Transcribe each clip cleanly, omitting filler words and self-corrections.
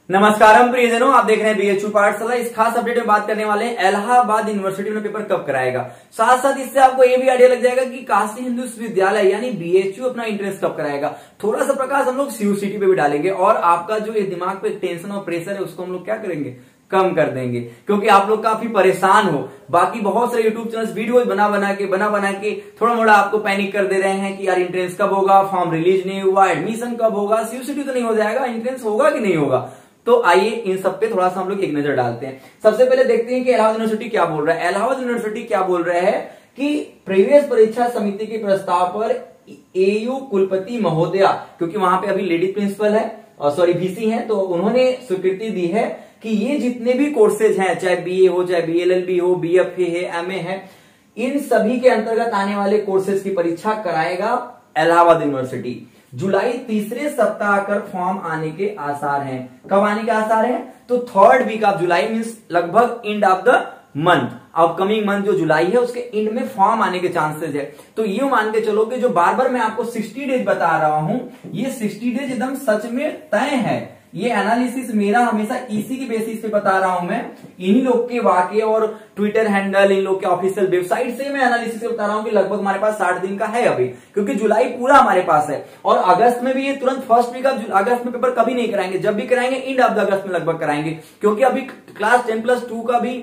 नमस्कारम प्रियजनों, आप देख रहे हैं बीएचयू पाठशाला। इस खास अपडेट में बात करने वाले हैं इलाहाबाद यूनिवर्सिटी में पेपर कब कराएगा। साथ साथ इससे आपको ये भी आइडिया लग जाएगा कि काशी हिंदू विश्वविद्यालय यानी बीएचयू अपना इंटरेस्ट कब कराएगा। थोड़ा सा प्रकाश हम लोग सीयूसीटी पे भी डालेंगे और आपका जो ये दिमाग पे टेंशन और प्रेशर है उसको हम लोग क्या करेंगे, कम कर देंगे, क्योंकि आप लोग काफी परेशान हो। बाकी बहुत सारे यूट्यूब चैनल वीडियो बना बना के थोड़ा मोड़ा आपको पैनिक कर दे रहे हैं कि यार एंट्रेंस कब होगा, फॉर्म रिलीज नहीं हुआ, एडमिशन कब होगा, सीयूसीटी तो नहीं हो जाएगा, एंट्रेंस होगा कि नहीं होगा। तो आइए इन सब पे थोड़ा सा हम लोग एक नजर डालते हैं। सबसे पहले देखते हैं कि इलाहाबाद यूनिवर्सिटी क्या बोल रहा है। इलाहाबाद यूनिवर्सिटी क्या बोल रहा है कि प्रीवियस परीक्षा समिति के प्रस्ताव पर एयू कुलपति महोदया, क्योंकि वहां पे अभी लेडी प्रिंसिपल है और सॉरी वीसी है, तो उन्होंने स्वीकृति दी है कि ये जितने भी कोर्सेज हैं, चाहे बीए हो, चाहे बीएलएलबी हो, बीएफए है, एमए है, इन सभी के अंतर्गत आने वाले कोर्सेज की परीक्षा कराएगा इलाहाबाद यूनिवर्सिटी। जुलाई तीसरे सप्ताह कर फॉर्म आने के आसार हैं। कब आने के आसार हैं? तो third week of July means लगभग end of the month, upcoming month जो जुलाई है उसके एंड में फॉर्म आने के चांसेस है। तो ये मान के चलो कि जो बार बार मैं आपको 60 डेज बता रहा हूं, ये 60 डेज एकदम सच में तय है। ये एनालिसिस मेरा हमेशा इसी के बेसिस पे बता रहा हूं। मैं इन्हीं लोग के वाकये और ट्विटर हैंडल, इन लोग के ऑफिशियल वेबसाइट से मैं एनालिसिस बता रहा हूं कि लगभग हमारे पास 60 दिन का है अभी, क्योंकि जुलाई पूरा हमारे पास है। और अगस्त में भी ये तुरंत फर्स्ट वीक ऑफ अगस्त में पेपर कभी नहीं कराएंगे, जब भी कराएंगे एंड ऑफ द अगस्त में लगभग कराएंगे, क्योंकि अभी क्लास 10+2 का भी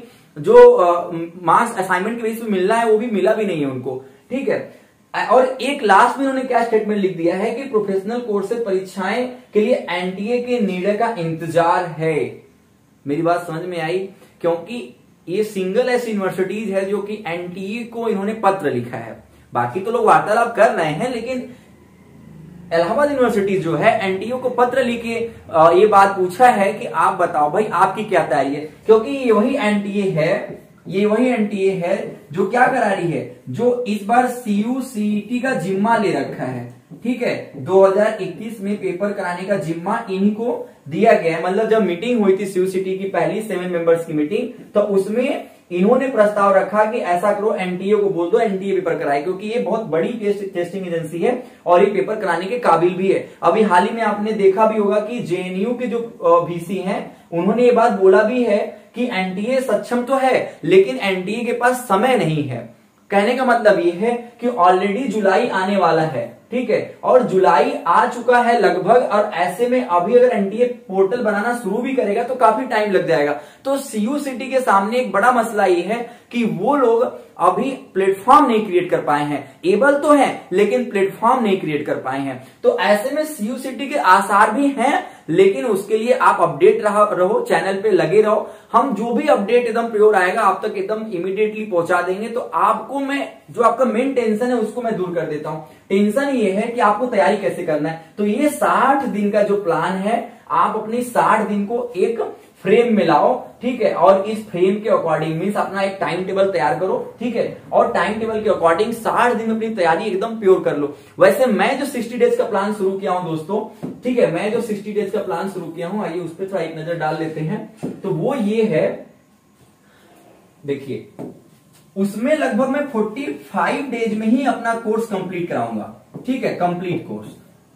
जो मार्क्स असाइनमेंट के बेसिस पे मिलना है वो भी मिला भी नहीं है उनको। ठीक है। और एक लास्ट में उन्होंने क्या स्टेटमेंट लिख दिया है कि प्रोफेशनल कोर्सेज परीक्षाएं के लिए एनटीए के निर्णय का इंतजार है। मेरी बात समझ में आई? क्योंकि ये सिंगल ऐसी यूनिवर्सिटीज है जो कि एनटीए को इन्होंने पत्र लिखा है। बाकी तो लोग वार्तालाप कर रहे हैं, लेकिन इलाहाबाद यूनिवर्सिटी जो है एनटीए को पत्र लिखे ये बात पूछा है कि आप बताओ भाई आपकी क्या तैयारी है, क्योंकि ये वही एनटीए है जो क्या करा रही है, जो इस बार सीयूसीटी का जिम्मा ले रखा है। ठीक है, 2021 में पेपर कराने का जिम्मा इन्हीं को दिया गया है। मतलब जब मीटिंग हुई थी सीयूसीटी की पहली 7 मेंबर्स की मीटिंग, तो उसमें इन्होंने प्रस्ताव रखा कि ऐसा करो, एनटीए को बोल दो एनटीए पेपर कराए, क्योंकि ये बहुत बड़ी टेस्टिंग एजेंसी है और ये पेपर कराने के काबिल भी है। अभी हाल ही में आपने देखा भी होगा कि जेएनयू के जो वीसी हैं उन्होंने ये बात बोला भी है कि एनटीए सक्षम तो है लेकिन एनटीए के पास समय नहीं है। कहने का मतलब ये है कि ऑलरेडी जुलाई आने वाला है। ठीक है, और जुलाई आ चुका है लगभग, और ऐसे में अभी अगर एनटीए पोर्टल बनाना शुरू भी करेगा तो काफी टाइम लग जाएगा। तो सीयूसीटी के सामने एक बड़ा मसला ये है कि वो लोग अभी प्लेटफॉर्म नहीं क्रिएट कर पाए हैं। एबल तो है लेकिन प्लेटफॉर्म नहीं क्रिएट कर पाए हैं। तो ऐसे में सीयूसीटी के आसार भी हैं, लेकिन उसके लिए आप अपडेट रहो, चैनल पे लगे रहो। हम जो भी अपडेट एकदम प्योर आएगा आप तक एकदम इमीडिएटली पहुंचा देंगे। तो आपको मैं जो आपका मेन टेंशन है उसको मैं दूर कर देता हूं। टेंशन ये है कि आपको तैयारी कैसे करना है। तो ये 60 दिन का जो प्लान है, आप अपनी 60 दिन को एक फ्रेम में लाओ। ठीक है, और इस फ्रेम के अकॉर्डिंग मींस अपना एक टाइम टेबल तैयार करो। ठीक है, और टाइम टेबल के अकॉर्डिंग 60 दिन में अपनी तैयारी एकदम प्योर कर लो। वैसे मैं जो 60 डेज का प्लान शुरू किया हूं दोस्तों, ठीक है, मैं जो 60 डेज का प्लान शुरू किया हूं, आइए उस पर थोड़ा एक नजर डाल लेते हैं। तो वो ये है, देखिए उसमें लगभग मैं 45 डेज में ही अपना कोर्स कंप्लीट कराऊंगा। ठीक है, कंप्लीट कोर्स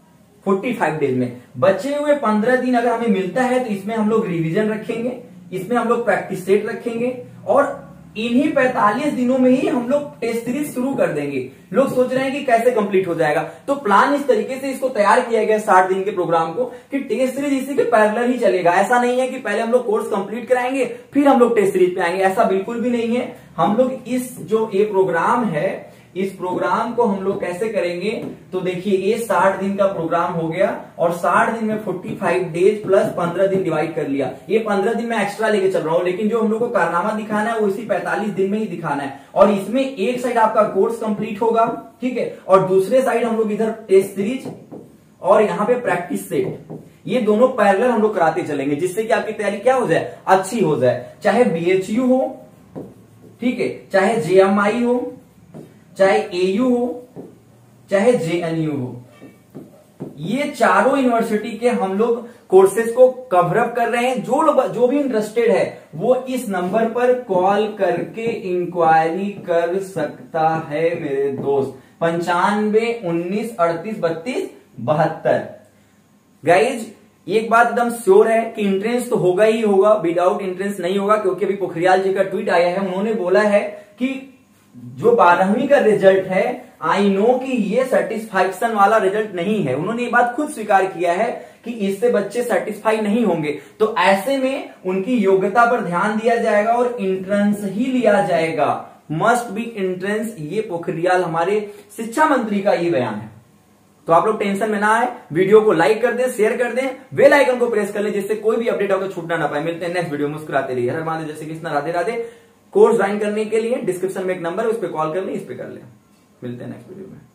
45 डेज में। बचे हुए 15 दिन अगर हमें मिलता है तो इसमें हम लोग रिवीजन रखेंगे, इसमें हम लोग प्रैक्टिस सेट रखेंगे, और इन्हीं 45 दिनों में ही हम लोग टेस्ट सीरीज शुरू कर देंगे। लोग सोच रहे हैं कि कैसे कंप्लीट हो जाएगा, तो प्लान इस तरीके से इसको तैयार किया गया 60 दिन के प्रोग्राम को कि टेस्ट सीरीज इसी के पैरेलल ही चलेगा। ऐसा नहीं है कि पहले हम लोग कोर्स कंप्लीट कराएंगे फिर हम लोग टेस्ट सीरीज पे आएंगे, ऐसा बिल्कुल भी नहीं है। हम लोग इस जो ये प्रोग्राम है, इस प्रोग्राम को हम लोग कैसे करेंगे, तो देखिए ये 60 दिन का प्रोग्राम हो गया, और 60 दिन में 45 डेज प्लस 15 दिन डिवाइड कर लिया। ये 15 दिन में एक्स्ट्रा लेके चल रहा हूं, लेकिन जो हम लोग को कारनामा दिखाना है वो इसी 45 दिन में ही दिखाना है। और इसमें एक साइड आपका कोर्स कंप्लीट होगा, ठीक है, और दूसरे साइड हम लोग इधर टेस्ट सीरीज और यहाँ पे प्रैक्टिस सेट, ये दोनों पैरेलल हम लोग कराते चलेंगे, जिससे कि आपकी तैयारी क्या हो जाए, अच्छी हो जाए। चाहे बीएचयू हो, ठीक है, चाहे जेएमआई हो, चाहे एयू हो, चाहे जेएनयू हो, ये चारों यूनिवर्सिटी के हम लोग कोर्सेज को कवर अप कर रहे हैं। जो भी इंटरेस्टेड है वो इस नंबर पर कॉल करके इंक्वायरी कर सकता है मेरे दोस्त। 95 19 38 32 72। गाइज एक बात एकदम श्योर है कि एंट्रेंस तो होगा ही होगा, विदाउट एंट्रेंस नहीं होगा, क्योंकि अभी पोखरियाल जी का ट्वीट आया है, उन्होंने बोला है कि जो 12वीं का रिजल्ट है, आई नो कि ये सेटिस्फैक्शन वाला रिजल्ट नहीं है। उन्होंने ये बात खुद स्वीकार किया है कि इससे बच्चे सेटिस्फाई नहीं होंगे, तो ऐसे में उनकी योग्यता पर ध्यान दिया जाएगा और एंट्रेंस ही लिया जाएगा, मस्ट बी एंट्रेंस। ये पोखरियाल हमारे शिक्षा मंत्री का ये बयान है। तो आप लोग टेंशन में ना आए, वीडियो को लाइक कर दें, शेयर कर दें, बेल आइकन को प्रेस कर लें, जिससे कोई भी अपडेट आपको छूटना ना पाए। मिलते हैं नेक्स्ट वीडियो, मुस्कुराते रहिए। हर महादेव, जैसे कृष्ण, राधे राधे। कोर्स ज्वाइन करने के लिए डिस्क्रिप्शन में एक नंबर है, उस पर कॉल कर लें, इस पे कर लें। मिलते हैं नेक्स्ट वीडियो में।